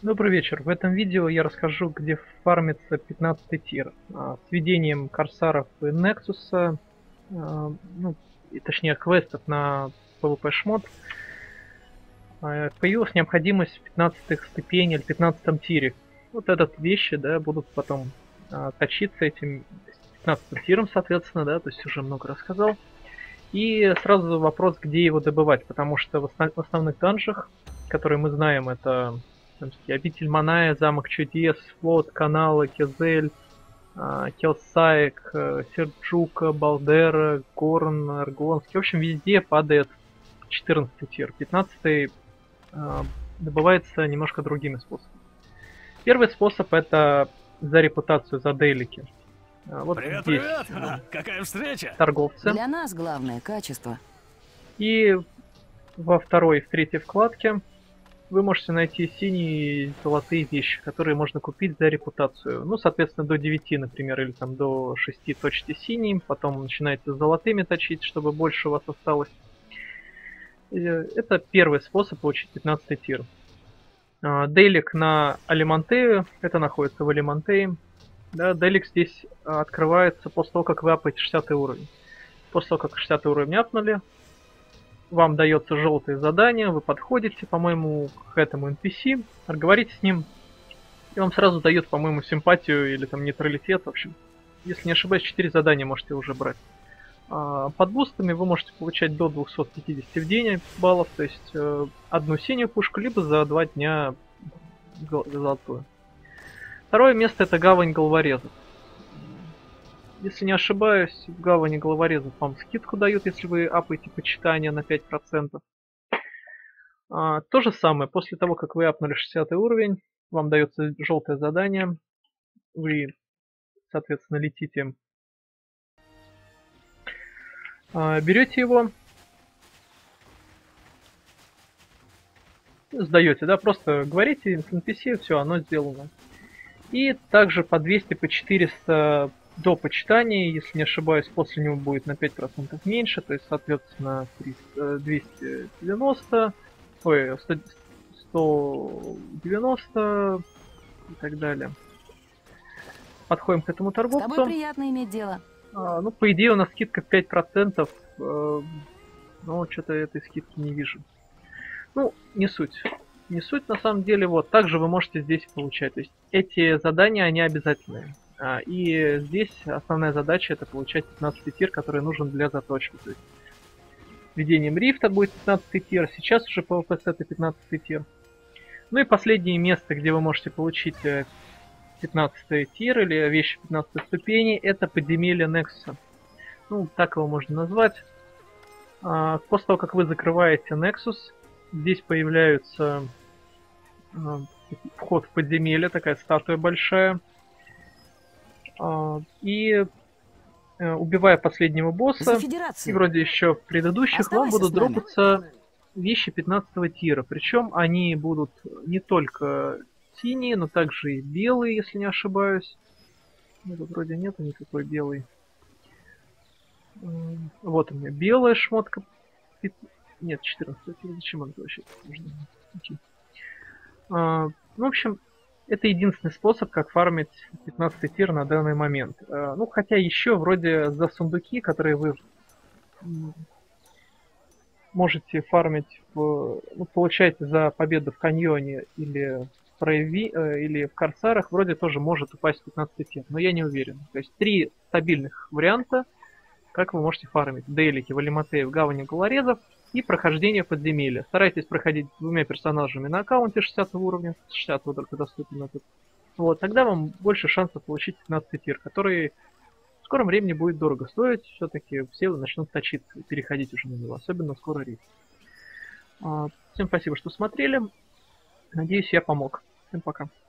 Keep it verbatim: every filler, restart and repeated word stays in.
Добрый вечер. В этом видео я расскажу, где фармится пятнадцатый тир. А, С введением Корсаров и Нексуса, а, ну, и, точнее, квестов на PvP шмот, а, появилась необходимость в пятнадцатой ступени или пятнадцатом тире. Вот этот вещи, да, будут потом а, точиться этим пятнадцатым тиром, соответственно, да, то есть уже много рассказал. И сразу вопрос, где его добывать, потому что в, основ- в основных данжах, которые мы знаем, это там, обитель Маная, замок чудес, флот, каналы, Кезель, а, Келсайк, э, Серджука, Балдера, Горн, Аргонский. В общем, везде падает четырнадцатый тир. пятнадцатый а, добывается немножко другими способами. Первый способ это за репутацию, за дейлики. А, Вот Привет, здесь привет! ну, Ха, какая встреча! торговцы. Для нас главное качество. И во второй и в третьей вкладке вы можете найти синие и золотые вещи, которые можно купить за репутацию. Ну, соответственно, до девяти, например, или там до шести точите синим, потом начинаете с золотыми точить, чтобы больше у вас осталось. И это первый способ получить пятнадцатый тир. А, Дейлик на Алимантею, это находится в Алимантее. Да, Дейлик здесь а, открывается после того, как вы апаете шестидесятый уровень. После того, как шестидесятый уровень апнули, вам дается желтое задание, вы подходите, по-моему, к этому эн пи си, говорите с ним, и вам сразу дает, по-моему, симпатию или там нейтралитет, в общем. Если не ошибаюсь, четыре задания можете уже брать. А под бустами вы можете получать до двухсот пятидесяти в день баллов, то есть э, одну синюю пушку, либо за два дня золотую. Второе место это гавань головорезов. Если не ошибаюсь, в гавани головорезов вам скидку дают, если вы апаете почитание на пять процентов. А, то же самое, после того, как вы апнули шестидесятый уровень, вам дается желтое задание. Вы, соответственно, летите, а, берете его, сдаете, да, просто говорите эн пи си, все, оно сделано. И также по двести, по четыреста до почитания, если не ошибаюсь, после него будет на пять процентов меньше, то есть, соответственно, триста, двести девяносто, ой, сто, сто девяносто и так далее. Подходим к этому С тобой торговцу. приятно иметь дело. А, ну, по идее, у нас скидка пять процентов, э, но что-то этой скидки не вижу. Ну, не суть. Не суть, на самом деле, вот, также вы можете здесь получать. То есть эти задания, они обязательные. А, и здесь основная задача это получать пятнадцатый тир, который нужен для заточки. То есть введением рифта будет пятнадцатый тир, сейчас уже PvP это пятнадцатый тир. Ну и последнее место, где вы можете получить пятнадцатый тир или вещи пятнадцатой ступени, это подземелье Nexus. Ну, так его можно назвать. А, после того, как вы закрываете Nexus, здесь появляется а, вход в подземелье, такая статуя большая. А, и а, убивая последнего босса, и вроде еще предыдущих, Оставайся вам будут с нами. дропаться вещи пятнадцатого тира. Причем они будут не только синие, но также и белые, если не ошибаюсь. Ну, тут вроде нету никакой белой. М, Вот у меня белая шмотка. Пи- Нет, четырнадцатого тира. Зачем он вообще нужно? Окей. А, ну, в общем, это единственный способ, как фармить пятнадцатый тир на данный момент. А, ну, хотя еще вроде за сундуки, которые вы м, можете фармить, в, ну, получаете за победу в каньоне или в прояви, э, или в корсарах, вроде тоже может упасть пятнадцатый тир, но я не уверен. То есть три стабильных варианта, как вы можете фармить. Дейлики в Алиматее в гавани головорезов и прохождение подземелья. Старайтесь проходить двумя персонажами на аккаунте шестидесятого уровня, с шестидесятого только доступен этот. Вот, тогда вам больше шансов получить пятнадцатый тир, который в скором времени будет дорого стоить. Все-таки все начнут точиться и переходить уже на него, особенно скоро рейд. А, Всем спасибо, что смотрели. Надеюсь, я помог. Всем пока.